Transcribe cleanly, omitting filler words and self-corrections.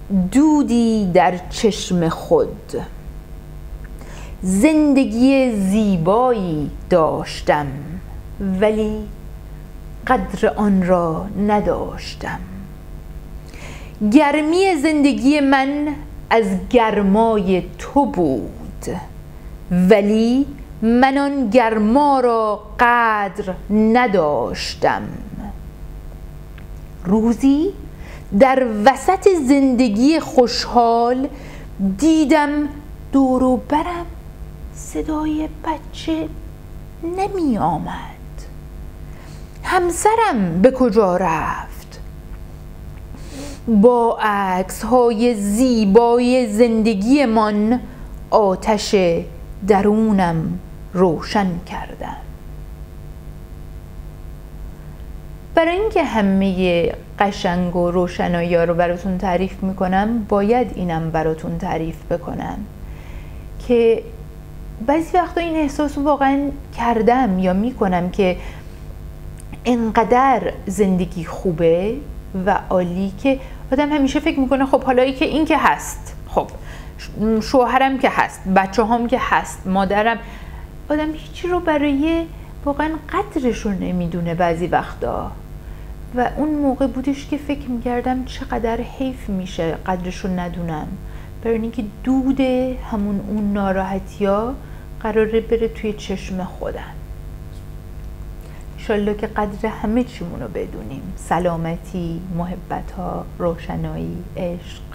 دودی در چشم خود. زندگی زیبایی داشتم ولی قدر آن را نداشتم. گرمی زندگی من از گرمای تو بود ولی من آن گرما را قدر نداشتم. روزی در وسط زندگی خوشحال دیدم دور و برم صدای بچه نمی آمد. همسرم به کجا رفت؟ با عکس‌های زیبای زندگیمان آتش درونم روشن کردم. برای اینکه همه قشنگ و روشنایی‌ها رو براتون تعریف میکنم باید اینم براتون تعریف بکنم که بعضی وقتا این احساس رو واقعا کردم یا میکنم که انقدر زندگی خوبه و عالی که آدم همیشه فکر میکنه خب حالا که این که هست، خب شوهرم که هست، بچه هم که هست، مادرم، آدم هیچی رو برای واقعا قدرش رو نمیدونه بعضی وقتا. و اون موقع بودش که فکر میکردم چقدر حیف میشه قدرش رو ندونم، برای اینکه دود همون اون ناراحتی‌ها قراره بره توی چشم خودم. انشالله که قدر همه چیمون رو بدونیم، سلامتی، محبت ها، روشنایی، عشق.